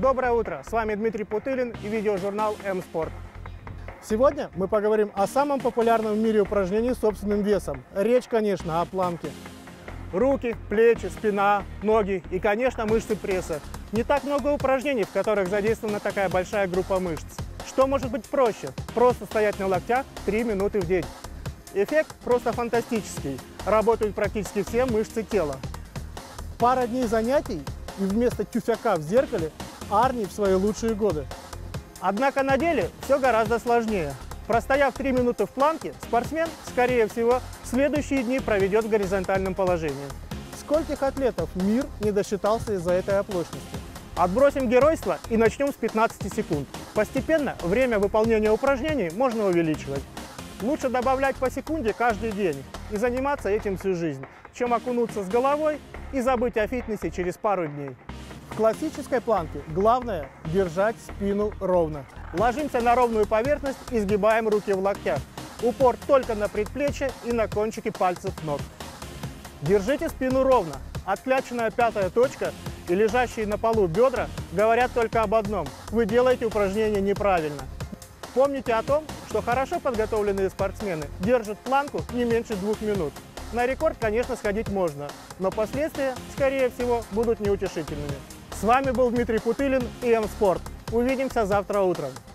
Доброе утро! С вами Дмитрий Путылин и видеожурнал М-Спорт. Сегодня мы поговорим о самом популярном в мире упражнении с собственным весом. Речь, конечно, о планке. Руки, плечи, спина, ноги и, конечно, мышцы пресса. Не так много упражнений, в которых задействована такая большая группа мышц. Что может быть проще? Просто стоять на локтях 3 минуты в день. Эффект просто фантастический. Работают практически все мышцы тела. Пара дней занятий и вместо тюфяка в зеркале Арни в свои лучшие годы. Однако на деле все гораздо сложнее. Простояв 3 минуты в планке, спортсмен, скорее всего, следующие дни проведет в горизонтальном положении. Скольких атлетов мир не досчитался из-за этой оплошности? Отбросим геройство и начнем с 15 секунд. Постепенно время выполнения упражнений можно увеличивать. Лучше добавлять по секунде каждый день и заниматься этим всю жизнь, чем окунуться с головой и забыть о фитнесе через пару дней. В классической планке главное – держать спину ровно. Ложимся на ровную поверхность и сгибаем руки в локтях. Упор только на предплечье и на кончики пальцев ног. Держите спину ровно. Откляченная пятая точка и лежащие на полу бедра говорят только об одном – вы делаете упражнение неправильно. Помните о том, что хорошо подготовленные спортсмены держат планку не меньше 2 минут. На рекорд, конечно, сходить можно, но последствия, скорее всего, будут неутешительными. С вами был Дмитрий Путылин и М-Спорт. Увидимся завтра утром.